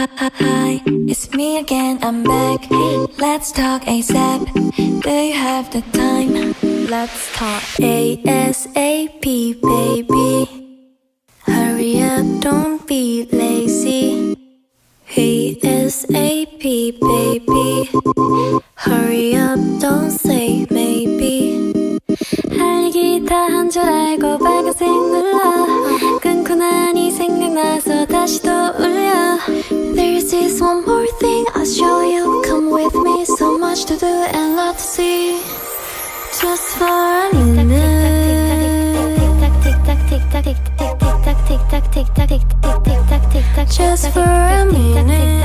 Hi, it's me again, I'm back. Let's talk ASAP. Do you have the time? Let's talk ASAP, baby. Hurry up, don't be lazy. ASAP, baby. Hurry up, don't say maybe. 할 얘기 다 한 줄 알고 빨간색 눌러. 끊고 나니 생각나서 다시 또 울려. There's this one more thing I'll show you. Come with me, so much to do and lot to see. Just for a minute. Just for a minute.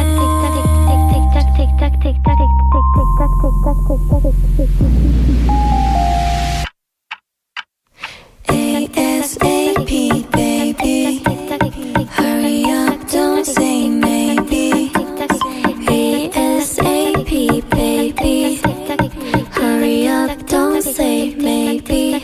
ASAP, baby. Hurry up, don't say maybe. ASAP, baby. Hurry up, don't say maybe.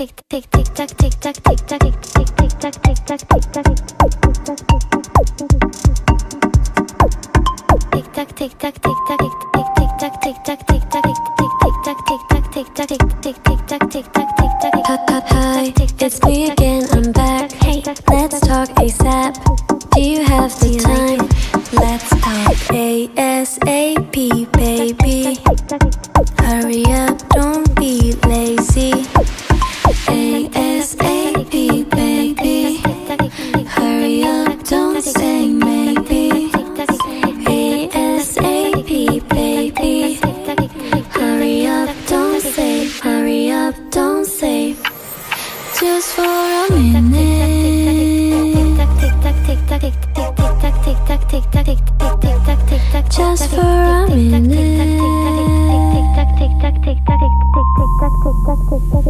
Hi, it's me again, I'm back. Hey, let's talk ASAP. Do you have the time? Let's talk ASAP, baby. Hurry up, don't be lazy. ASAP, baby. Hurry up, don't say maybe. ASAP, baby. Hurry up, don't say. Hurry up, don't say. Just for a minute. Just for a minute.